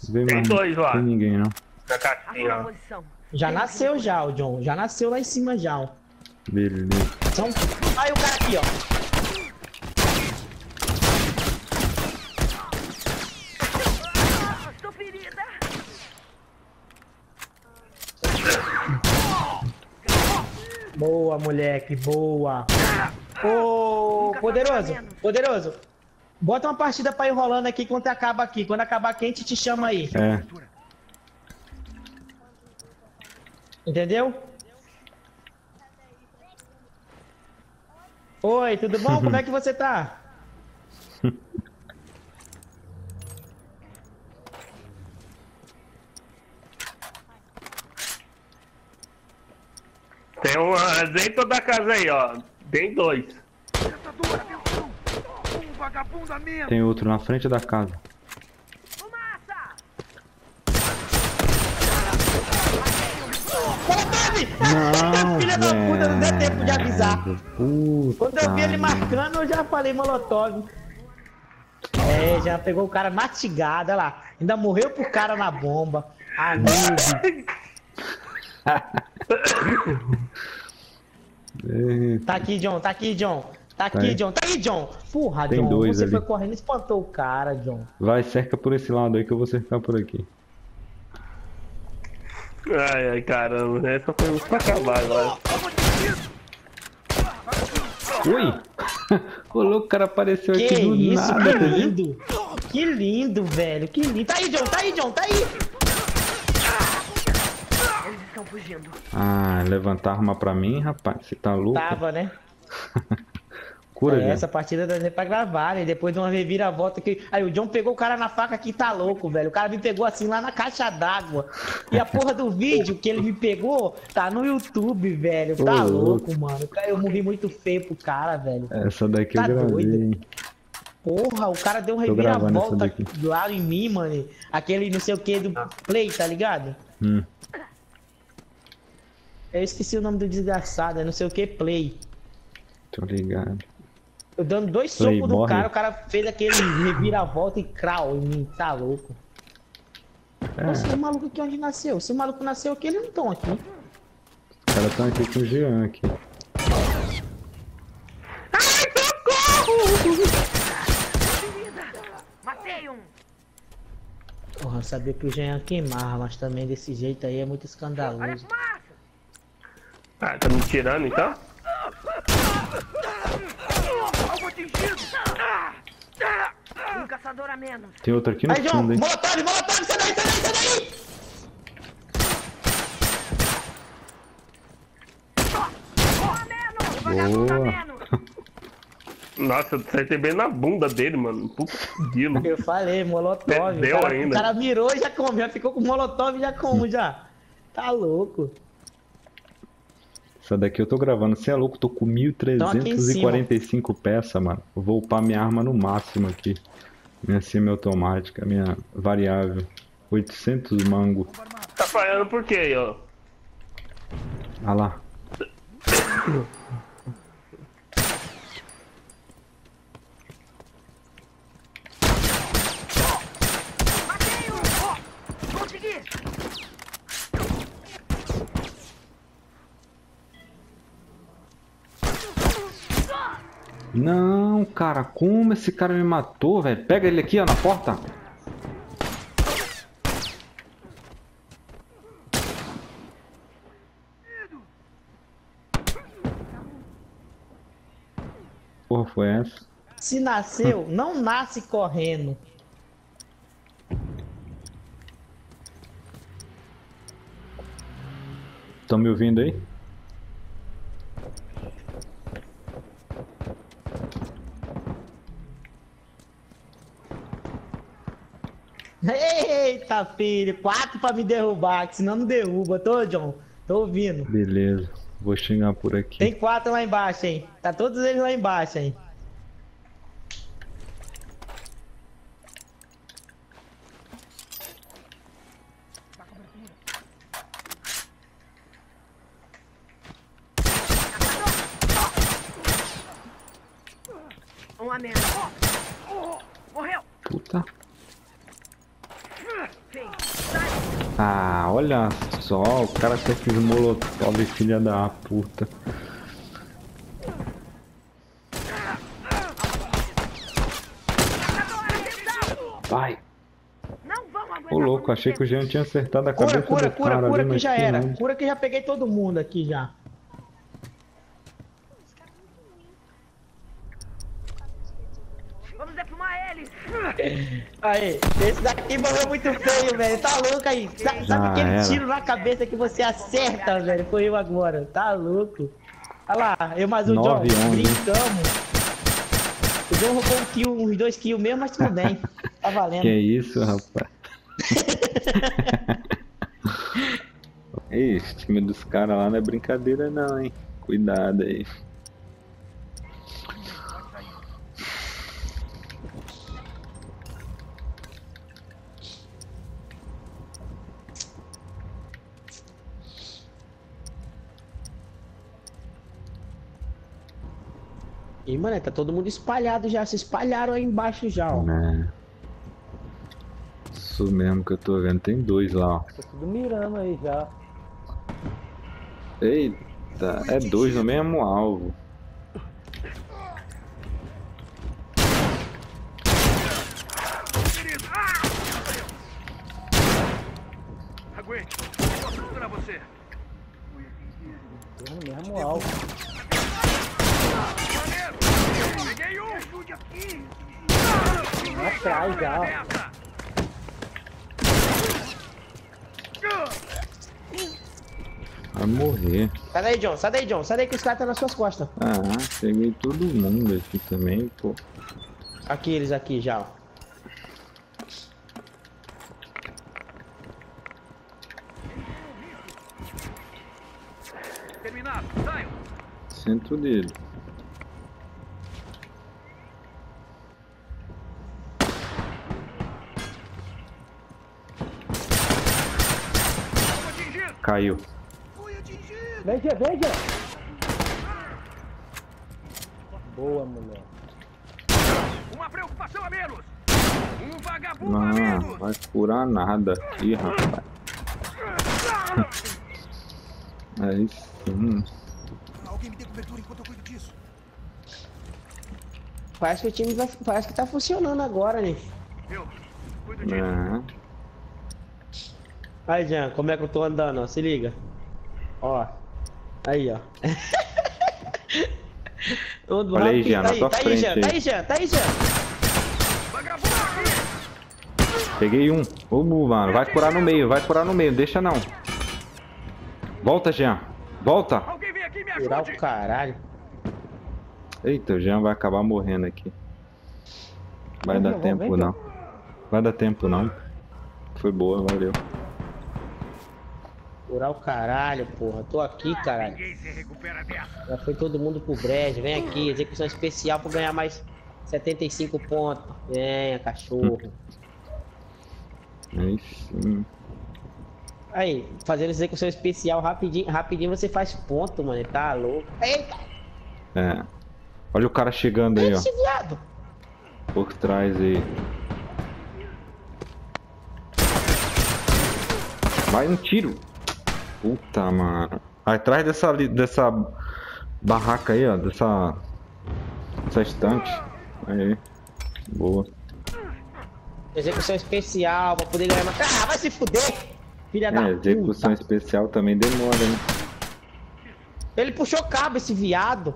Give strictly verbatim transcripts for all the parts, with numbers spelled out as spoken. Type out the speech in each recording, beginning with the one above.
Vem Tem mais, dois lá. Não tem ninguém não. Na caixinha. Já nasceu já, o John. Já nasceu lá em cima já, ó. Beleza. São... Aí o cara aqui, ó. Tô ferida. Boa, moleque, boa. Ô, poderoso, poderoso. Bota uma partida pra ir rolando aqui quando acaba aqui. Quando acabar aqui, a gente te chama aí. É. Entendeu? Oi, tudo bom? Como é que você tá? Tem um ah, dentro da casa aí, ó. Tem dois. Um vagabundo a menos. Tem outro na frente da casa. Fumaça! Não, Filha da puta, não deu tempo de avisar. Puta. Quando eu vi ele marcando, eu já falei molotov. É, já pegou o cara mastigado, olha lá. Ainda morreu pro cara na bomba. Ah, noob. Tá aqui, John, tá aqui, John. Tá aqui, Vai. John, tá aí, John. Porra, Tem John, dois você ali. foi correndo e espantou o cara, John. Vai, cerca por esse lado aí que eu vou cercar por aqui. Ai, ai, caramba. Essa foi pra acabar agora. Ui! O louco, o cara apareceu Que aqui do isso, nada. que tá vendo? lindo. Que lindo, velho, que lindo. Tá aí, John, tá aí, John, tá aí. Eles estão fugindo. Ah, levantar arma pra mim, rapaz. Você tá louco? Tava, né? Cura, É, velho. essa partida dá pra gravar, né? Depois de uma reviravolta que... Aí o John pegou o cara na faca aqui, tá louco, velho. O cara me pegou assim lá na caixa d'água. E a porra do vídeo que ele me pegou tá no YouTube, velho. Tá Ô, louco, mano. Eu morri muito feio pro cara, velho. Essa daqui Tá eu gravei. doido. Porra, o cara deu um Tô gravando essa reviravolta daqui. lá em mim, mano. Aquele não sei o que do Play, tá ligado? Hum. Eu esqueci o nome do desgraçado, é não sei o que Play. Tô ligado. Eu dando dois Play, socos no morre. cara, o cara fez aquele reviravolta e crau em mim, tá louco. É, Nossa, o maluco aqui onde nasceu? Se o maluco nasceu aqui, eles não estão aqui. os caras estão aqui com o Jean aqui. Matei um. Porra, eu sabia que o Jean queimava, mas também desse jeito aí é muito Olha a escandaloso. fumaça. Ah, tá me tirando então? Alvo atingido. Um caçador a menos. Tem outro aqui no Aí, John, fundo, hein? molotov, molotov, sai daí, sai daí, sai daí! Um a menos. Um vagabundo a Boa. menos. Nossa, eu acertei bem na bunda dele, mano. Puta quilo. Eu falei, molotov. Perdeu o, cara, ainda. o cara mirou e já come, já ficou com molotov e já como já. Tá louco. Essa daqui eu tô gravando. Você é louco, tô com mil trezentos e quarenta e cinco peças, mano. Vou upar minha arma no máximo aqui. Minha semi-automática, minha variável. oitocentos mango. Tá falhando por quê aí, ó? Ah lá. Matei um. Consegui. Não, cara, como esse cara me matou, velho? Pega ele aqui, ó, na porta. Porra, foi essa? Se nasceu, não nasce correndo. Estão me ouvindo aí? Eita, filho, quatro pra me derrubar, que senão não derruba. Tô, John, tô ouvindo. Beleza, vou chegar por aqui. Tem quatro lá embaixo, hein? Tá todos eles lá embaixo, hein? Um a menos. Morreu. Puta. Feio. Ah, olha só, o cara com esses molotov, filha da puta. Vai. Ô louco, achei que o Jean tinha acertado a cabeça Cura, cura, do cura, cara cura ali, que mas já que era. não. Cura que já peguei todo mundo aqui já. Vamos defumar eles. Aí, esse daqui morreu muito feio, velho. Tá louco aí. Sa- Sabe Ah, aquele era. tiro na cabeça que você acerta, velho? Foi eu agora. Tá louco. Olha lá, eu mais o John. nove a onze. Brincamos. O John roubou um kill, uns dois kills mesmo, mas tudo bem. Tá valendo. Que isso, rapaz. Ei, esse time dos caras lá não é brincadeira não, hein. Cuidado aí. E, mano, tá todo mundo espalhado já. Se espalharam aí embaixo já, ó. É. Isso mesmo que eu tô vendo. Tem dois lá, ó. Tá tudo mirando aí já. Eita, é dois no mesmo alvo. Aguente, eu posso segurar você. No mesmo alvo. Peguei um! Ajude aqui! Atrás já. Vai morrer. Sai daí, John. Sai daí, John. Sai daí que os caras estão nas suas costas. Ah, peguei todo mundo aqui também, pô. Aqui, eles aqui já, ó. Terminado, saiam! Centro dele. Caiu. Veja, veja! Boa, moleque. Uma preocupação a menos! Um vagabundo Não, a menos! vai curar nada aqui, rapaz. Aí sim. Alguém me dê cobertura enquanto eu cuido disso. Parece que o time vai, parece que tá funcionando agora, né? Eu cuido disso. É. Aí, Jean, como é que eu tô andando, ó? Se liga. Ó. Aí, ó. Todo Olha aí, rápido. Jean, tá na aí, tua tá aí, frente Jean, aí. tá aí, Jean, tá aí, Jean. Vagabundo aqui! Peguei um. Ô, mano, vai curar no meio, vai curar no meio, deixa não. Volta, Jean. Volta. Alguém vem aqui e me Curar ajude! o caralho. Eita, o Jean vai acabar morrendo aqui. Vai Vem, dar vem, tempo vem, não. Vai dar tempo não. Foi boa, valeu. Curar o caralho, porra. Tô aqui, caralho. Ninguém se recupera dessa! Já foi todo mundo pro brejo. Vem aqui, execução especial pra ganhar mais setenta e cinco pontos. Venha, cachorro. Aí sim. Aí, fazendo execução especial rapidinho, rapidinho você faz ponto, mano. Tá louco. Eita! É. Olha o cara chegando aí, ó. Esse viado! Por trás aí. Vai um tiro. Puta, mano. Atrás dessa, ali- dessa barraca aí, ó. Dessa... Dessa estante. Aí. Boa. Execução especial pra poder ganhar mais. Ah, vai se fuder! Filha da É, execução puta! especial também demora, hein. Ele puxou cabo, esse viado!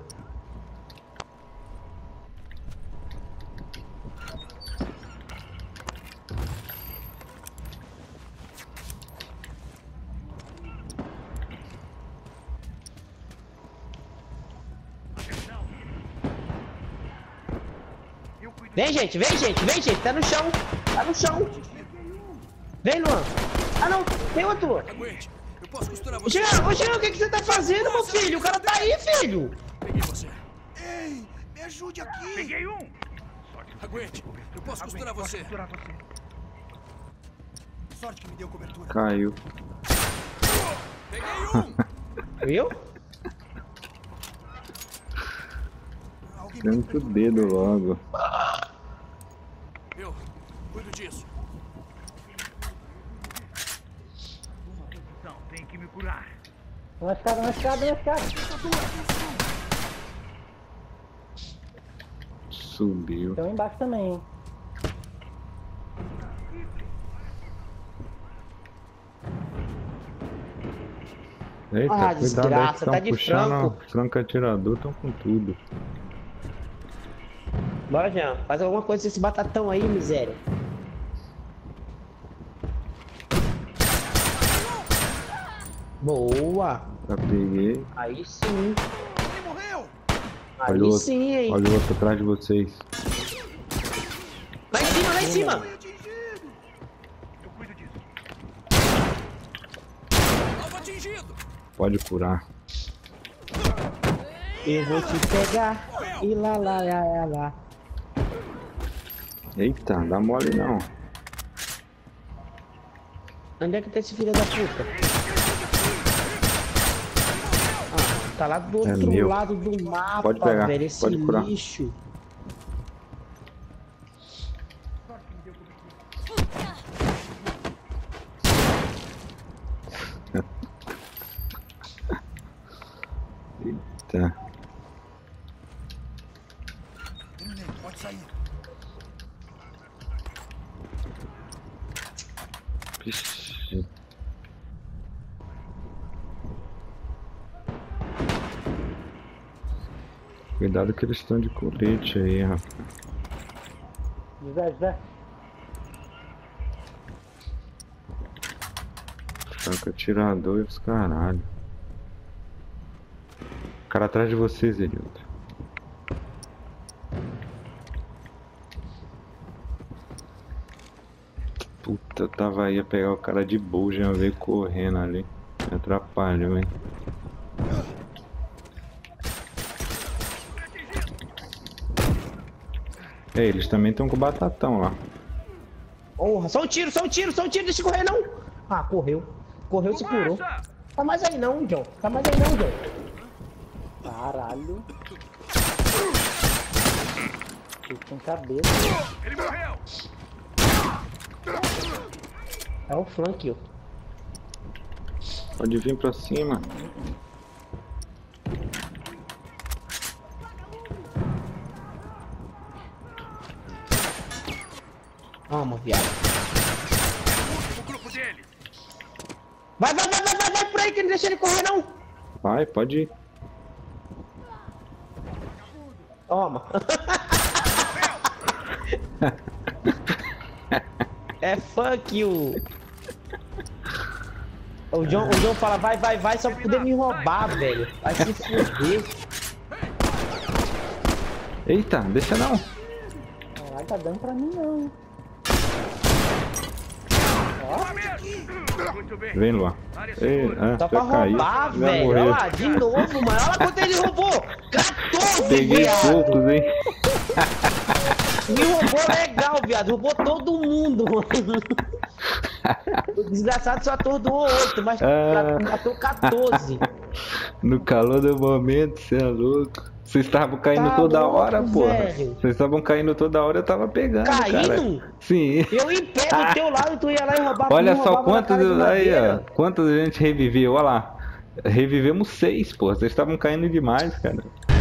Vem, gente, vem, gente, vem, gente, tá no chão, tá no chão. Vem, Luan. Ah, não, tem outro. Aguente. Eu posso costurar você. Jean, ô Jean, o que, que você tá fazendo, meu filho? O cara tá aí, filho. Peguei você. Ei, me ajude aqui. Peguei um! Aguente. Eu posso costurar você. Costurar você. Sorte que me deu cobertura. Caiu. Peguei um. Viu? Alguém me dê Tanto dedo logo. Eu cuido disso. situação. Tem que me curar. Na escada, na escada, na escada. Subiu. Tem um embaixo também, hein. Eita, Ah, cuidado desgraça, aí que tão tá de puxando, franco. franco atirador, estão com tudo. Bora, Jean. Faz alguma coisa com esse batatão aí, miséria. Boa. Já peguei. Aí sim. Ele morreu! Aí Olha o outro. sim, hein. Olha o outro atrás de vocês. Lá em cima, lá em cima. Fui atingido! Eu cuido disso. Alvo atingido! Pode curar. Eu vou te pegar. E lá, lá, lá, lá, lá. Eita, dá mole não. Onde é que tá esse filho da puta? Ah, tá lá do É outro meu. lado do mapa, Pode pegar, velho. Esse pode curar. lixo. Eita. Terminei, pode sair. Vixe. Cuidado que eles estão de colete aí, rapaz. José, José. Franco atirador e os caralho. O cara atrás de vocês, Elilton. Puta, eu tava aí a pegar o cara de boa, já veio correndo ali. Me atrapalhou, hein. É, eles também estão com o batatão lá. Porra, só um tiro, só um tiro, só um tiro, deixa eu correr não. Ah, correu. Correu, se curou. Tá mais aí não, John. Tá mais aí não, John. Caralho. Ele tem cabeça. Ele morreu. É o flank, ó. Pode vir pra cima. Vamos, viado. O grupo deles. Vai, vai, vai, vai, vai, vai por aí que não deixa ele correr não. Vai, pode ir. Toma. É fuck you. O John, o John fala, vai, vai, vai, só pra poder me roubar, velho. Vai se fuder. Eita, deixa não. Caralho, tá dando pra mim não. Muito bem. Vem, Luan. Ei, ah, Só pra já caiu. roubar, Já velho. morreu. Olha lá, de novo, mano. Olha quanto ele roubou. quatorze, Peguei viado. poucos, hein. Me roubou legal, viado. Roubou todo mundo, mano. O desgraçado só atordoou oito, mas Ah. matou quatorze. No calor do momento, você é louco. Vocês estavam caindo Tá toda louco, hora, porra. velho. Vocês estavam caindo toda hora, eu tava pegando, cara. Caindo? Sim. Eu em pé do teu lado, tu ia lá e roubava. Olha me só roubava na quantos cara de aí, ó. madeira. Quantos a gente reviveu, olha lá. Revivemos seis, porra. Vocês estavam caindo demais, cara.